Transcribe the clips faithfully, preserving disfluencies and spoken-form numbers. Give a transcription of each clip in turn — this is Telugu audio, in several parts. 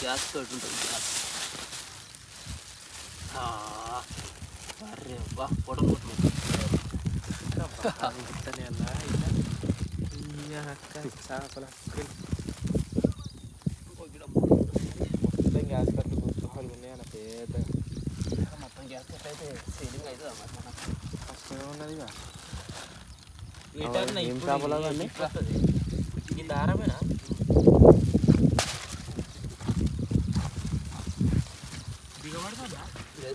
గ్యాస్ తోటి ఉంటుంది గ్యాస్. అరే బా పొడవు కొట్టుకుంటుంది చేపల మొత్తం గ్యాస్ కట్లు కూర్చోవాలి ఉన్నాయి అన్న పేద మొత్తం గ్యాస్ కట్ అయితే సీలింగ్ అవుతుంది అన్నమాట మనకు కష్టంగా ఉన్నది ఇక ఏం చేపలు అవన్నీ ఈ దారమేనా దిగబడుతుందా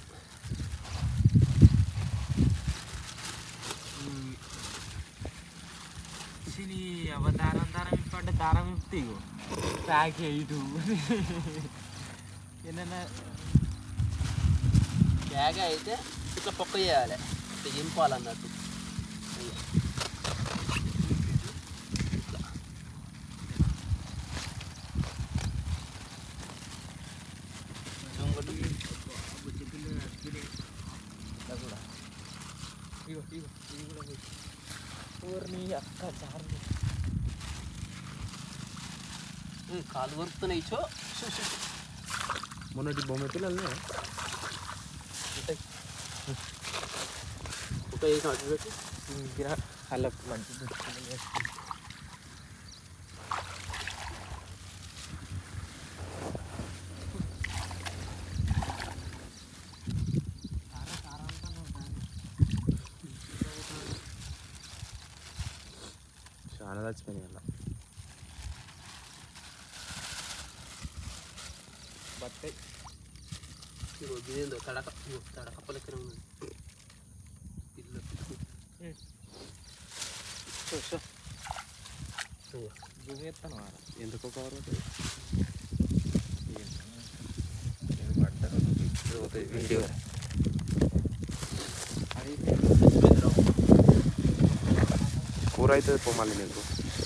దారం దారం ఇప్పంటే దారం ఇప్పి ప్యాక్ ఇటు ఏదైనా బ్యాగ్ అయితే ఇట్లా పొక్క చేయాలి ఇట్లా ఇంపాలన్నట్టు కూడా ఇగో ఇగో ఇది కూడా ఊరిని అక్క చారు కాలు వరుకుతున్నాయి చో మొన్నటి బొమ్మ పిల్లలు ఒక వేసిన అటు పెట్టి అలా మంచి చాలా చచ్చిపోయినాయి అలా బట్టే ఇదేందో తడక తడకప్ప లెక్కన ఉన్నది ఇల్లు జూమ్ చేస్తాను ఎందుకు కవర్ వీడియో కూర అవుతుంది పోమాలి నీకు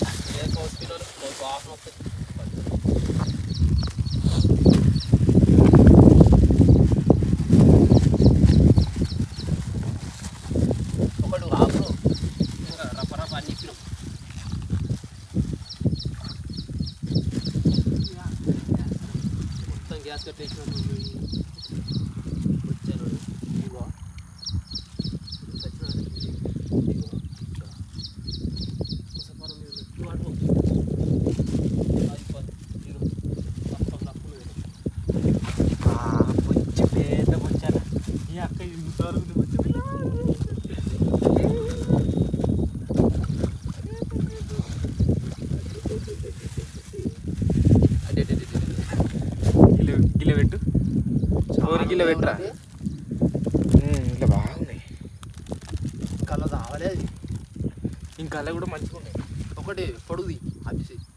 ఒకడు ఆకులు రప్ప రప్ప అన్ని ఇప్పినాం మొత్తం గ్యాస్ కట్టేసినట్టు వచ్చాను ఇగో కిలో పెట్టు ఫోర్ కిలో పెట్టరా ఇట్లా బాగున్నాయి కళ్ళ రావాలి అది ఇంకా అలా కూడా మంచిగా ఉన్నాయి ఒకటి పొడుగుది అభిషేక్